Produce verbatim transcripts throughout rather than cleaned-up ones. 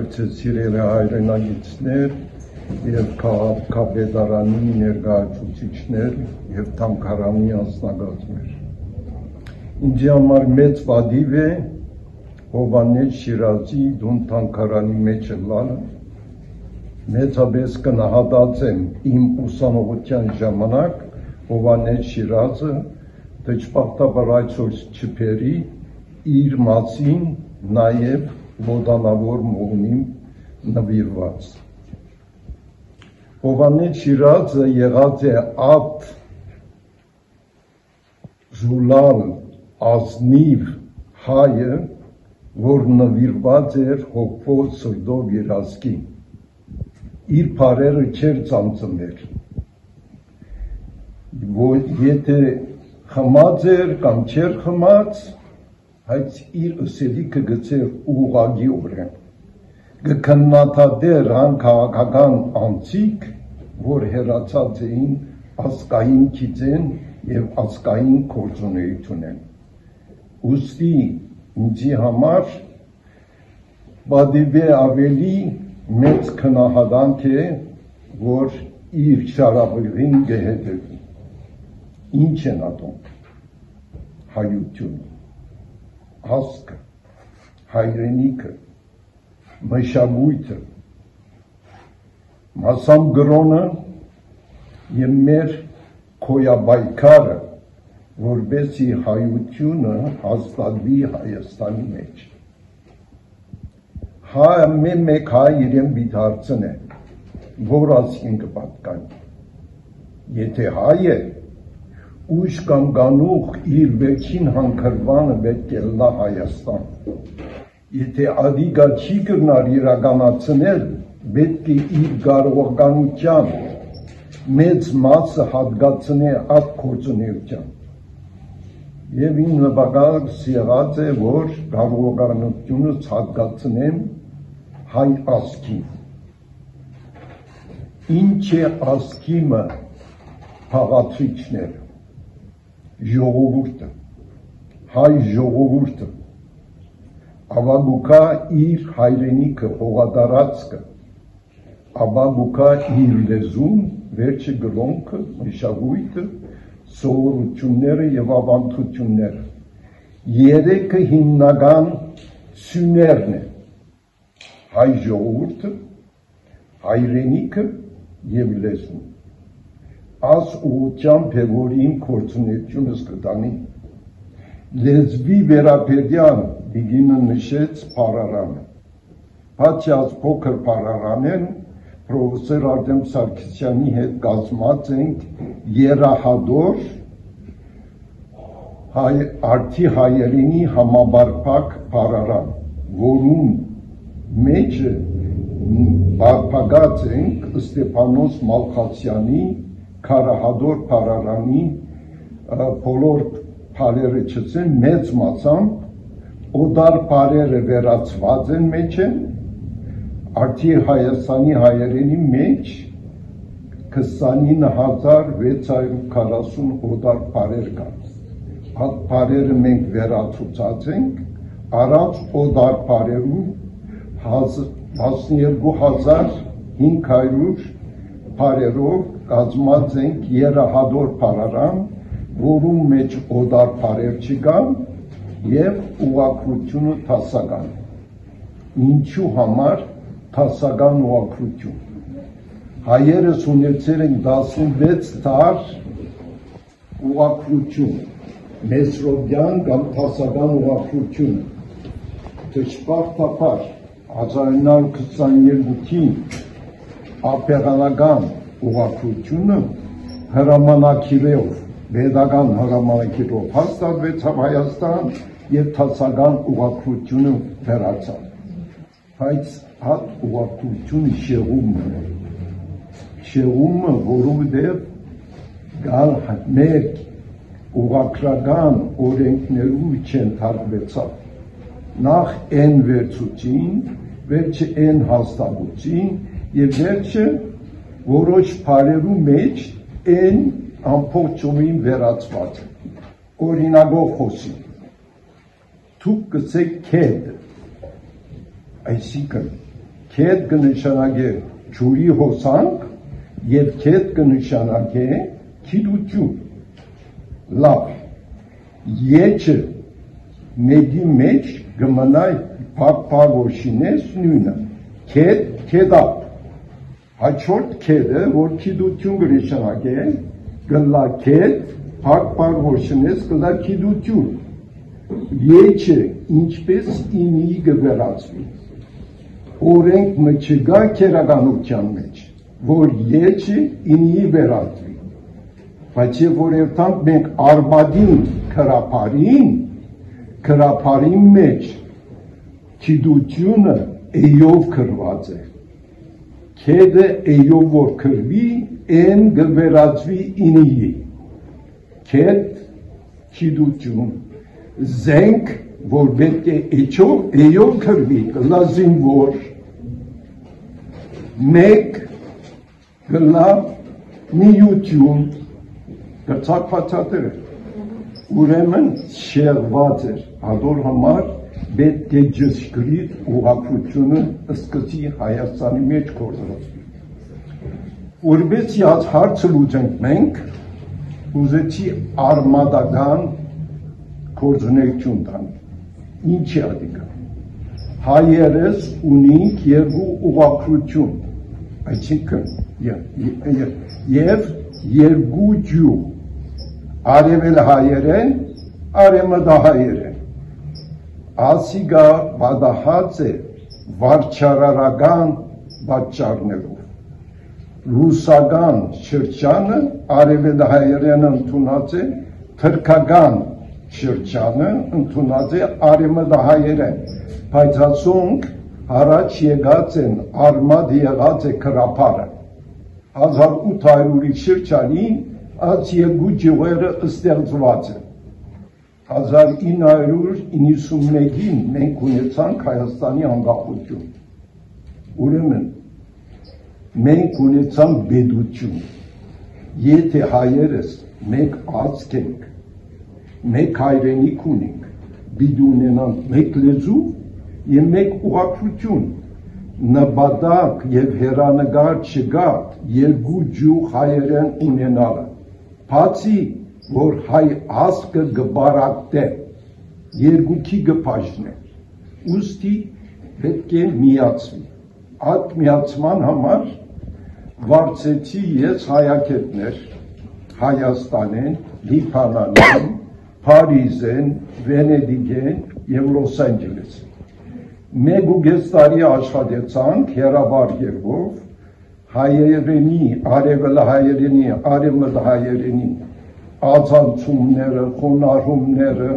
Սիրելի հայրենագիտներ և քաղաքապետարանի ներկայացուցիչներ և թանգարանի անձնակազմեր։ Ինձ համար մեծ պատիվ է Հովհաննես Շիրազի տուն թանգարանի մեջ ելալը։ Մեծապես գնահատած եմ իմ ուսանողության ժամանակ Հովհաննես Շիրազը դժբախտաբար այսօր չփերի իր մասին նաև ոտանավոր մողնին նվիրված։ Հովհաննես Շիրազը եղած է այդ զուլալ ազնիվ հայը, որ նվիրված էր հոգով սրտով իր ազգին, իր բարերը չէր ծանծմեր, եթե խմած էր կամ չէր խմած, հայց իր ըսելիքը գծեր ուղղագիորեն, գքննադատեր հան քաղաքական անձիկ, որ հեռացած էին ազգային գիծեն և ազգային գործունեությունեն։ Ուստի ինձի համար պատիվ է ավելի մեծ քնահատանք է, որ իր շարավղին գհետևի։ Ինչ են ատում հայությունը, ազգը, հայրենիքը, մշակույթը, մասամբ գրոնը և մեր քոյաբայքարը, որպեսզի հայությունը հաստատվի Հայաստանի մեջ։ Հայ մեկ հայ իրեն պիտի հարցնե, որ ազգին կպատկանի։ Եթե հայ է, ուշ կամ գանուխ իր վերջին հանգրվանը պետք է լա Հայաստան։ Եթե ադիգա չի կրնար իրականացնել, պետք է իր կարողականության մեծ մասը հատկացնե այդ գործունեության։ Եվ իմ նպատակս եղած է, որ կարողականությունս հատկացնեմ հայ ազգին։ Ինչ է ազգիմը փաղացիչները, ժողովուրդը, հայ ժողովուրդը, ավագուկա իր հայրենիքը, հողատարածքը, ավագուկա իր լեզուն, վերջը գրոնքը, մշակույթը, սովորությունները և ավանդությունները։ Երեքը հիմնական սյուներն է, հայ ժողովուրդը, հայրենիքը և լեզուն։ Աս ուղղությամբ է, որ իմ գործունեությունս կտանի։ Լեզվի վերաբերյալ դիգինը նշեց պարարանը։ Բացի այս փոքր պարարանեն, պրոֆեսոր Արտեմ Սարգսյանի հետ կազմած ենք երահադոր արդի հայերենի համաբարփակ պարարան, որում մեջը բարփակած ենք Ստեփանոս Մալխասյանի քարահադոր պարարանի բոլոր բարերը չծեն մեծ մասամբ օդար բարերը վերացված են մեջ են, արդի Հայաստանի հայերենի մեջ քսանինը հազար վեց հարյուր քառասուն օդար բարեր կան։ Այդ բարերը մենք վերացուցած ենք, առանց օդար բարերու տասներկու հազար հինգ հարյուր բարերով կազմած ենք երահադոր պարարան, որում մեջ օդար բարեր չկան և ուղղակրությունը տասական։ Ինչու համար տասական ուղղակրություն։ Հայերս ունեցել ենք տասնվեց դար ուղղակրություն, մեսրոպյան կամ տասական ուղղակրությունը։ Դժբախտաբար հազար ինը հարյուր քսաներկուին ապեղանական ուղղակրությունը հրամանակիրով, պետական հրամանակիրով հաստատվեցավ Հայաստան և տասական ուղղակրությունը վերացավ։ Բայց այդ ուղղակրությունը շեղումն է։ Շեղումը, որովհետև գալ մեր ուղղակրական օրենքներու չենթարկվեցավ։ Նախ են վերցուցին, վերջը են հաստատուցին և վերջը որոշ բարերու մեջ են ամբողջովին վերացված։ Օրինակով խոսի։ Դուք գցեք քեդ, այսինքն Քեդ կնշանակե ջուրի հոսանք եւ քեդ կնշանակե գիտություն լավ եչը մեդի մեջ գմնայ փափագոշինես նույնը քեդ քեդա հաջորդ քեդը որ գիտություն կնշանակե գլա քեդ փափագոշինես գլա գիտություն եչը ինչպես ինի գվերածվի օրենք մչգա քերականության մեջ որ եչը ինի վերածվի բայց եւ որ երթանք մենք արմադին քրապարին քրապարին մեջ գիտությունը էյով քրված է քեդը էյով որ քրվի են գվերածվի ինի քեդ գիտություն զենք որ պետք է էյով էյով քրվի կլազին որ մեկ գլա միություն կցակվածատերը ուրեմն շեղված էր հադոր համար պետք է ճշգրիտ ուղղությունը սկսի Հայաստանի մեջ կորզրացվի որպես հարցը լուծենք մենք ուզեցի արմադական կորձունեություն տանք ինչ է ադիկա հայերս ունենք երկու ուղղություն այսինքն եւ երկու ջուր արևել հայերեն արևմտահայերեն ասիգա բադահած է վարչարարական պատճառներով ռուսական շրջանը արևելահայերեն ընդունած է թրքական շրջանը ընդունած է արևմտահայերեն բայց ասոնք առաջ եկած են արմադ եղած է քրապարը հազար ութ հարյուրի շրջանին այս երկու ջիղերը ստեղծված են հազար ինը հարյուր իննսունմեկին մենք ունեցանք Հայաստանի անկախություն ուրեմն մենք ունեցանք բեդություն եթե հայերս մեկ ազգ ենք մեկ հայրենիք ունենք պիտի ունենանք մեկ լեզու եւ մեկ ուղղություն նպատակ եւ հերանեկար չկա երկու ջուղ հայերեն ունենալը բացի որ հայ ազգը գբարակտե երկուքի գբաժնե ուստի պետք է միացվի այդ միացման համար վարձեցի ես հայագետներ Հայաստանեն, Լիբանանեն, Փարիզեն, Վենեդիգեն եւ Լոս Անջելես մեկ ու կես տարի աշխատեցանք հերաբար երկով հայերենի, արևելահայերենի, արևմտահայերենի ածանցումները, խոնարհումները,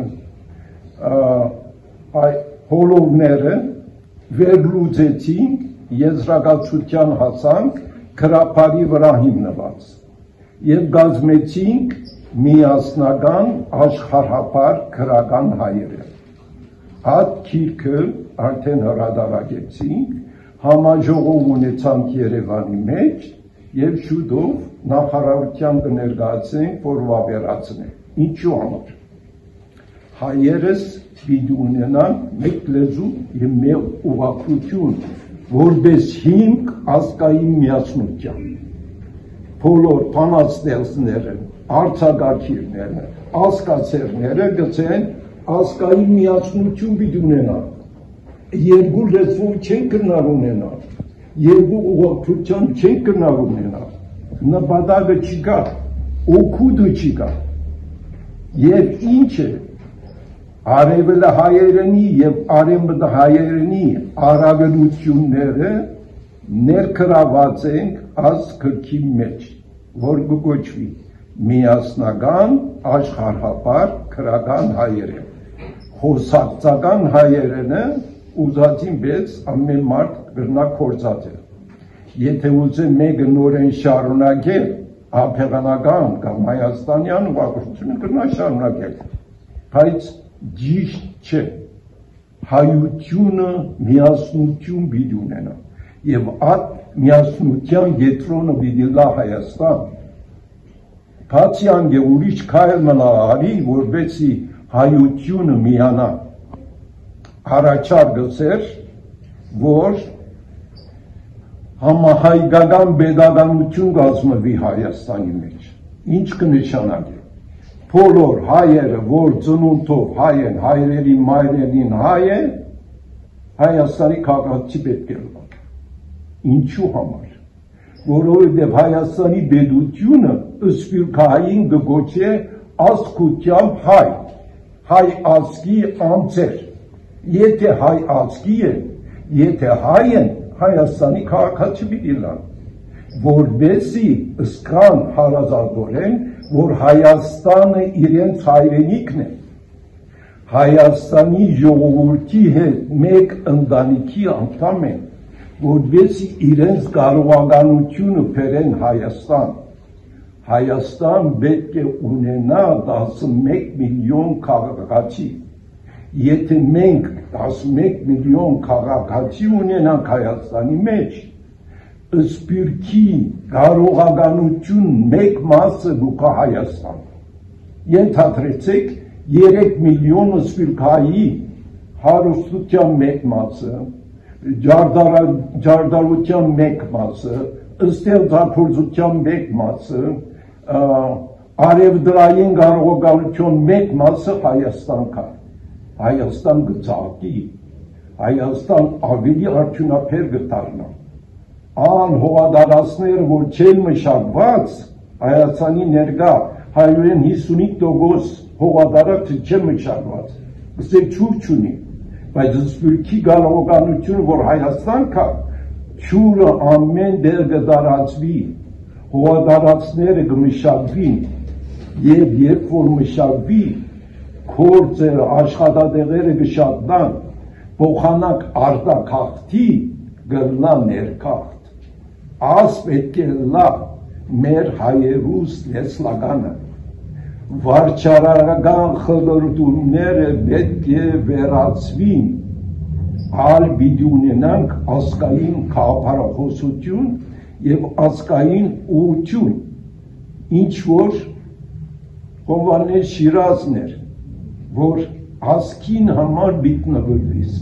հոլովները վերլուծեցինք, եզրակացության հասանք քրապարի վրա հիմնված եւ գազմեցինք միասնական աշխարհապար քրական հայերը այդ քիրքը արդեն հրադարագեցինք համաժողով ունեցանք Երևանի մեջ եւ շուտով նախարարության կներկայացնենք որ վավերացնենք ինչու համար հայերս պիտի ունենան մեկ լեզու եւ մեկ ուղղություն որպես հիմք ազգային միասնության բոլոր բանաստեղծները արձակագիրները ազգացերները գցեն ազգային միասնություն պիտի ունենան երկու լեզվով չեն կրնար ունենալ երկու ուղղություն չեն կրնար ունենալ նպատակը չկա օգուտը չկա եւ ինչը արևելահայերենի եւ արևմտահայերենի առավելությունները ներկրաված ենք այս գրքի մեջ որ կոչվի միասնական աշխարհապար քրական հայերեն խոսակցական հայերենը ուզածին պես ամեն մարդ գրնա կործածել եթե ուզե մեկը նորեն շարունակել ափեղանական կամ հայաստանյան ուղղությունը գրնա շարունակել բայց ճիշտ չէ հայությունը միասնություն պիտի ունենա եւ այդ միասնության գետրոնը պիտի լա Հայաստան բացի անգե ուրիշ քայլ մնա արի որպեսզի հայությունը միանա առաջարկը որ համահայկական pedagogiություն կազմվի Հայաստանի մեջ։ Ինչ կնշանակի։ Բոլոր հայերը, որ ծնունդով հայ են, հայրերի մայրերին հայ են, Հայաստանի քաղաքացի պետք է լինեն։ Ինչու համար։ Որովհետև Հայաստանի պետությունը սփյուռքահային կգոչե ազգությամբ հայ, հայ ազգի անձեր։ Եթե հայ ազգի են, եթե հայ են, Հայաստանի քաղաքացի պիտի լինեն, որպեսզի զգան հարազատորեն, որ Հայաստանը իրենց հայրենիքն է, Հայաստանի ժողովրդի հետ մեկ ընտանիքի անդամ են, որպեսզի իրենց կարողականությունը բերեն Հայաստան։ Հայաստան պետք է ունենա տասնմեկ միլիոն քաղաքացի։ Եթե մենք տասնմեկ միլիոն քաղաքացի ունենանք Հայաստանի մեջ, սփյուռքի կարողականություն մեկ մասը գուկա Հայաստան։ Ենթադրեցեք երեք միլիոն սփյուռքահայի հարստության մեկ մասը, ջարդարության մեկ մասը, ստեղծագործության մեկ մասը, արևդրային կարողականության մեկ մասը Հայաստան կա։ Հայաստան գծակի, Հայաստան ավելի արդյունաբեր կդառնա։ Ան հողադարածները, որ չեն մշակված, Հայաստանի ներկա հարյուր հիսունինը տոկոս հողադարածը չեն մշակված, ասեք ջուր չունի, բայց սփյուռքի կարողականությունը, որ Հայաստան կա, ջուրը ամեն տեղ կդարածվի, հողադարածները կմշակվին, եւ երբ որ մշակվի, գործերը, աշխատատեղերը կշատնան, փոխանակ արտաքաղթի գտնա ներքաղթ։ Աս պետք է լա մեր հայերուս լեսլականը։ Վարչարարական խնդիրները պետք է վերացվին, ալ պիտի ունենանք ազգային քաղաքախոսություն եւ ազգային ուղղություն, ինչ որ Հովհաննես Շիրազն էր, որ ազգին համար բիտնվելիս։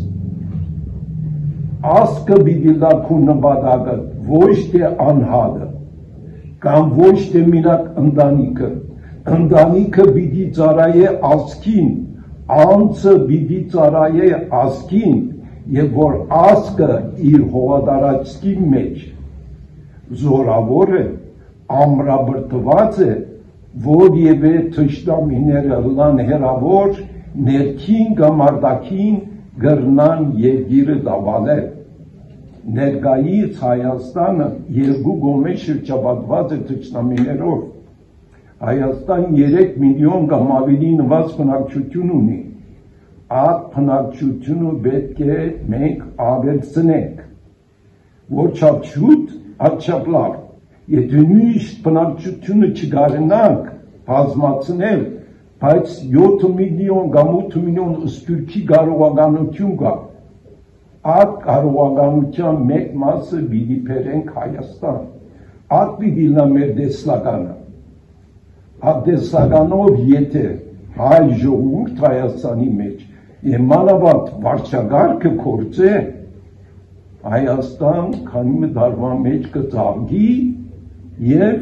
Ազգը պիտի լա քո նպատակը, ոչ թե անհատը, կամ ոչ թե մենակ ընտանիքը։ Ընտանիքը պիտի ծառայե ազգին, անձը պիտի ծառայե ազգին, եւ որ ազգը իր հողատարածքի մեջ զորավոր է, ամրապնդված է, որևէ թշնամիները լան հերավոր ներքին կամ արտաքին գրնան երկիրը դավանել։ Ներկայիս Հայաստանը երկու կողմի շրջապատված է թշնամիներով։ Հայաստան երեք միլիոն կամ ավելի նված բնակչություն ունի։ Այդ բնակչությունը պետք է մենք ավելցնենք, որ չափ շուտ, այդչափ լավ։ Եթե նույնիսկ բնակչությունը չկարողանանք բազմացնել, բայց յոթ միլիոն կամ ութ միլիոն սփյուռքի կարողականություն կա, այդ կարողականության մեկ մասը պիտի բերենք Հայաստան։ Այդ պիտի լա մեր տեսլականը։ Այդ տեսլականով եթե հայ ժողովուրդ Հայաստանի մեջ եւ մանավանդ վարչագահը կործե, Հայաստան քանի դարվա մեջ կծաղկի եւ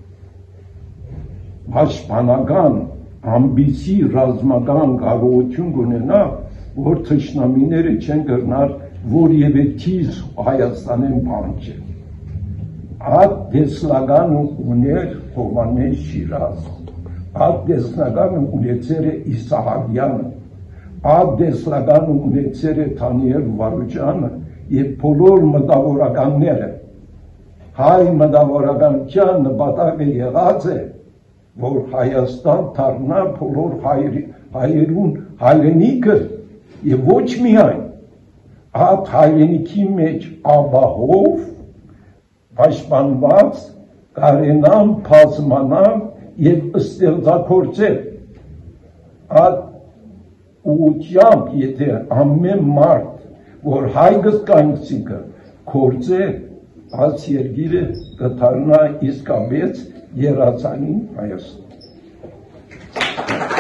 պաշտպանական ամբիցի ռազմական կարողություն կունենա, որ թշնամիները չեն կրնար որևէ թիզ Հայաստանեն բանջել։ Այդ տեսլականը ուներ Հովհաննես Շիրազը, այդ տեսլականը ունեցել է Իսահակյանը, այդ տեսլականը ունեցել է Դանիել Վարուջանը եւ բոլոր մտավորականները։ Հայ մտավորականության նպատակը եղած է, որ Հայաստան դառնա բոլոր հայերուն հայրենիքը եւ ոչ միայն այդ հայրենիքի մեջ ապահով պաշտպանված կարենան բազմանալ եւ ստեղծագործել։ Այդ ուղղությամբ եթե ամեն մարդ, որ հայ գծկանցիկը գործե, այս երկիրը կդառնա իսկապես երազանին Հայաստան։